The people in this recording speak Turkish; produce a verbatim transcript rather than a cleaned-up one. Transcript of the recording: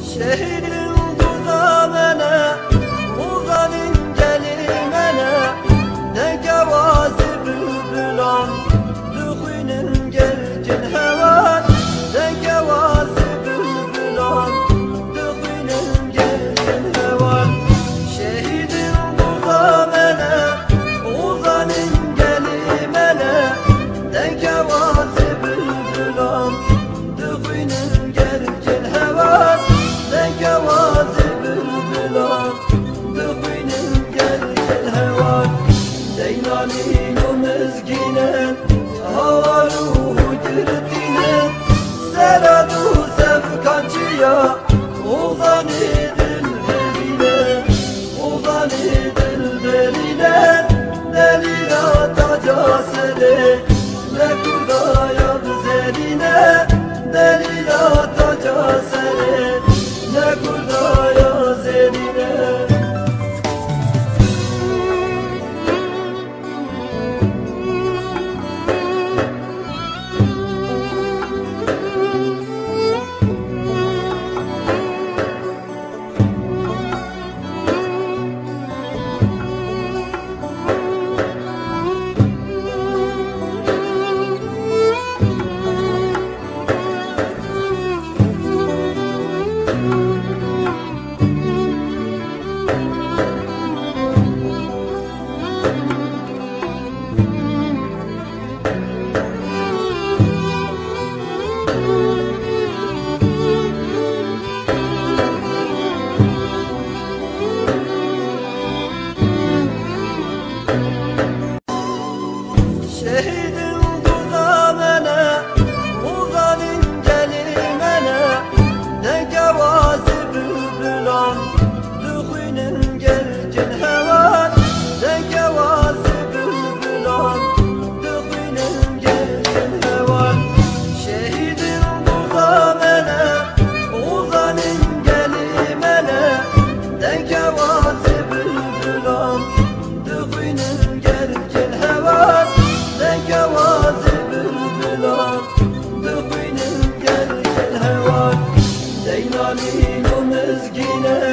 Şehrin uzamene, uzanın gelimene, ne gevazi bülbülan, düğünün gelgin hevan, ne gevazi bülbülan, düğünün gelgin hevan. Şehrin uzamene, uzanın gelimene, ne gevazi bülbülan, düğünün gelgin hevan. Gevazi bülbülan, düğünün gelgin hevan. Zeynalin o mezginen, hava ruhu girdinen, seradu sevkancıya, uzan edil beline, uzan edil beline, delil ataca seni, ne kurdaya zeline, delil ataca seni. Ne kurdaya zeline. Şehrin uzamene, uzanın gelimene, ne gevazi bülbülan, düğünün gelgin hevan, ne gevazi bülbülan, düğünün gelgin hevan. Şehrin uzamene, uzanın gelimene, ne gevazi bülbülan, düğünün gelgin hevan. Ne gevazi bülbülan, düğünün gelgin hevan. Zeynalin o mezgine,